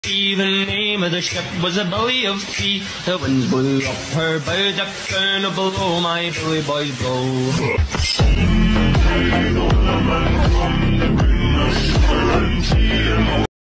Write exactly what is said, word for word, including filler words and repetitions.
The name of the ship was a belly of tea. The winds blew up her bow, Jack down below, my bully boys blow.